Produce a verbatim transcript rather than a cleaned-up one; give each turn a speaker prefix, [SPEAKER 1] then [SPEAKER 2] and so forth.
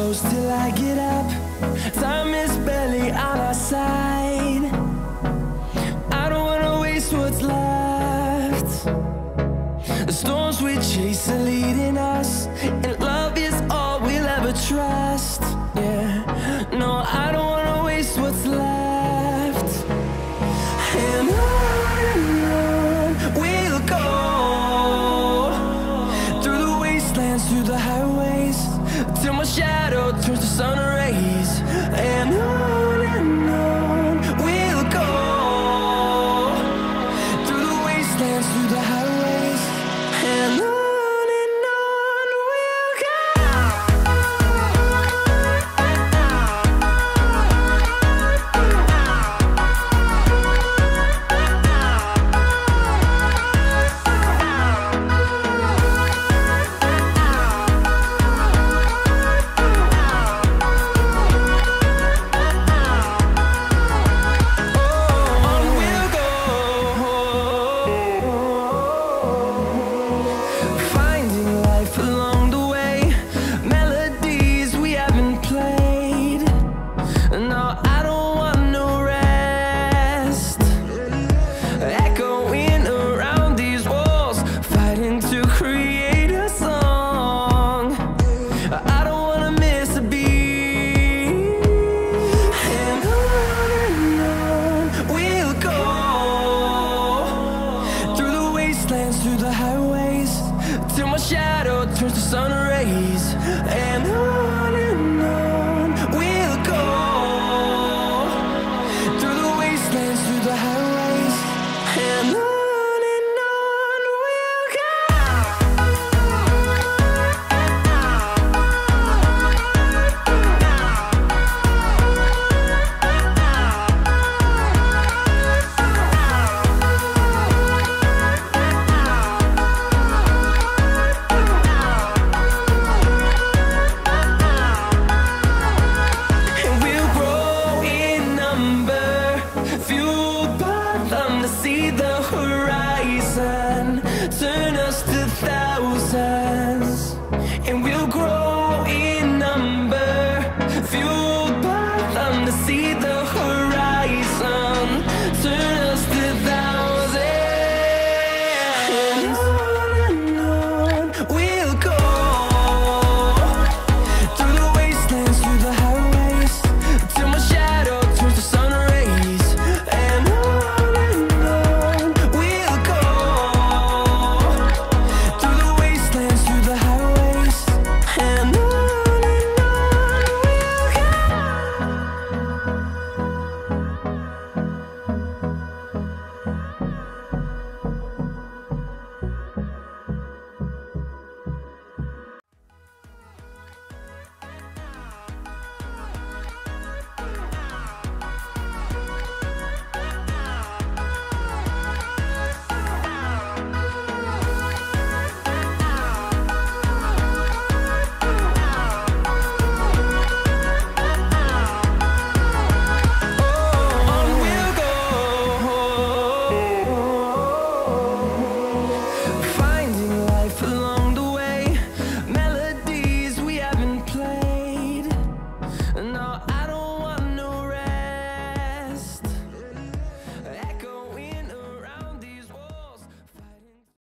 [SPEAKER 1] close till I get up. Time is barely on our side. I don't wanna waste what's left. The storms we chase are leading us, and love is all we'll ever trust. Yeah, no, I don't wanna waste what's left. And on and on we'll go, through the wastelands, through the highways, till my shadow turns to sun rays. And on and on we'll go, through the wastelands, through the highways, and on. Through the highways, till my shadow turns to sun rays. And on and on we'll go, through the wastelands, through the highways, and on. See the horizon turn us to thousands, and we'll grow in number, fueled by them to see the